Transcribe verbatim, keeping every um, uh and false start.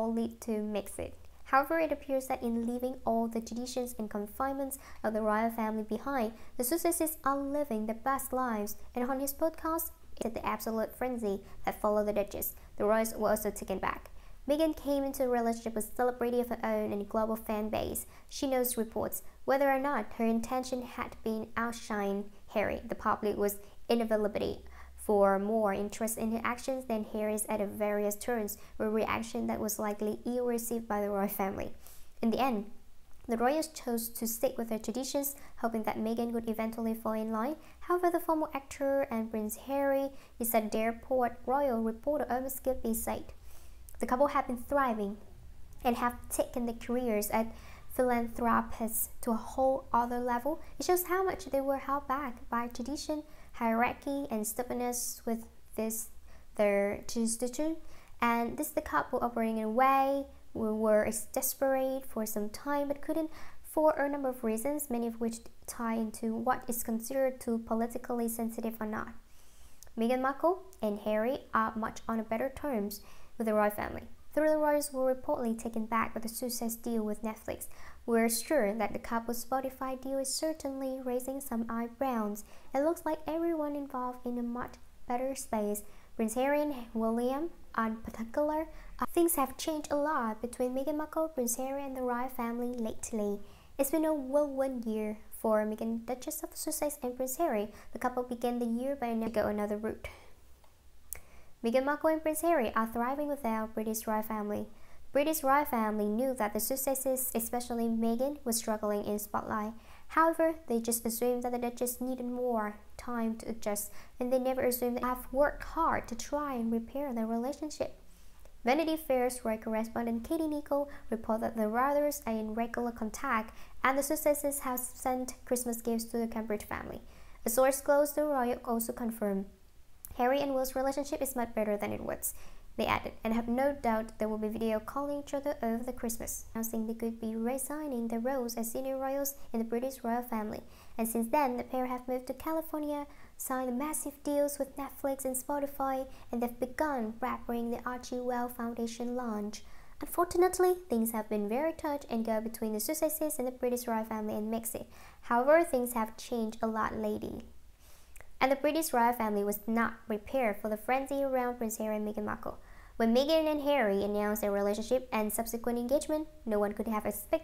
all lead to mix it. However, it appears that in leaving all the traditions and confinements of the royal family behind, the Sussexes are living their best lives, and on his podcast, it's the absolute frenzy that followed the Duchess. The royals were also taken back. Meghan came into a relationship with a celebrity of her own and a global fan base. She knows reports. Whether or not her intention had been outshine Harry, the public was inevitability for more interest in her actions than Harry's at various turns, a reaction that was likely ill received by the royal family. In the end, the royals chose to stick with their traditions, hoping that Meghan would eventually fall in line. However, the former actor and Prince Harry is at their Port Royal reporter almost skipped his sight. The couple have been thriving and have taken their careers as philanthropists to a whole other level. It shows how much they were held back by tradition, hierarchy, and stubbornness with this their institution. And this is the couple operating in a way we were desperate for some time but couldn't for a number of reasons, many of which tie into what is considered too politically sensitive or not. Meghan Markle and Harry are much on better terms with the royal family. Though the royals were reportedly taken back with the Sussex deal with Netflix, we're sure that the couple's Spotify deal is certainly raising some eyebrows. It looks like everyone involved in a much better space. Prince Harry and William, in particular, uh, things have changed a lot between Meghan Markle, Prince Harry, and the royal family lately. It's been a whirlwind year for Meghan, Duchess of Sussex, and Prince Harry. The couple began the year by go another route. Meghan Markle and Prince Harry are thriving with their British royal family. British royal family knew that the Sussexes, especially Meghan, was struggling in spotlight. However, they just assumed that the Duchess needed more time to adjust, and they never assumed they have worked hard to try and repair their relationship. Vanity Fair's royal correspondent Katie Nichol reported that the brothers are in regular contact, and the Sussexes have sent Christmas gifts to the Cambridge family. A source close to the royal also confirmed Harry and Will's relationship is much better than it was. They added, and have no doubt they will be video calling each other over the Christmas, announcing they could be resigning their roles as senior royals in the British royal family. And since then, the pair have moved to California, signed massive deals with Netflix and Spotify, and they've begun preparing the Archie Well Foundation launch. Unfortunately, things have been very touch and go between the Sussexes and the British royal family and Meghan. However, things have changed a lot lately. And the British royal family was not prepared for the frenzy around Prince Harry and Meghan Markle. When Meghan and Harry announced their relationship and subsequent engagement, no one could have expected